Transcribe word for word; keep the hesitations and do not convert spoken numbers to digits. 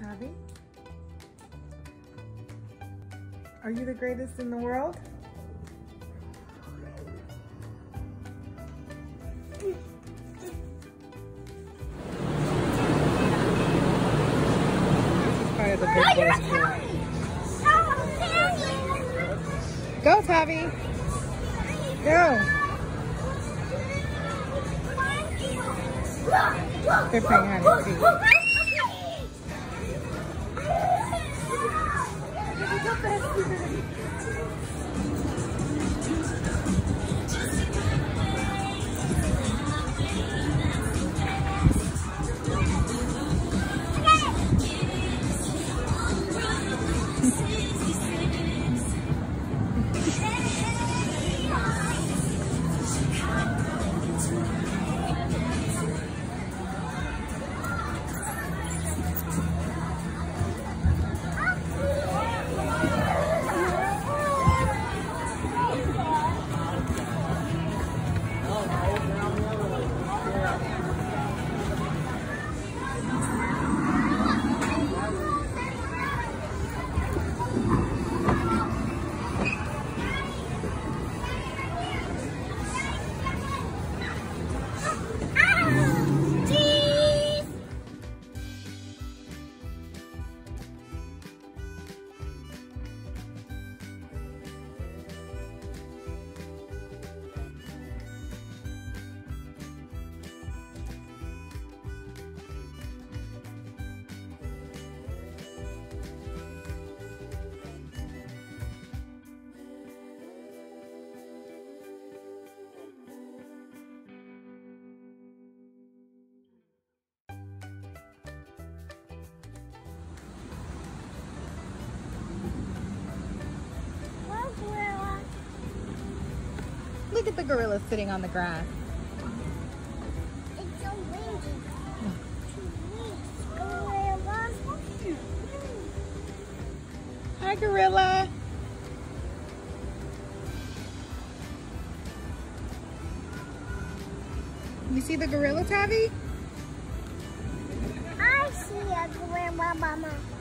Taavi? Are you the greatest in the world? This is part of the big boys tour. Go, Taavi! Go! They're playing hide and seek. Look at the gorilla sitting on the grass. It's so windy. Hi, gorilla. You see the gorilla, Taavi? I see a gorilla, Mama.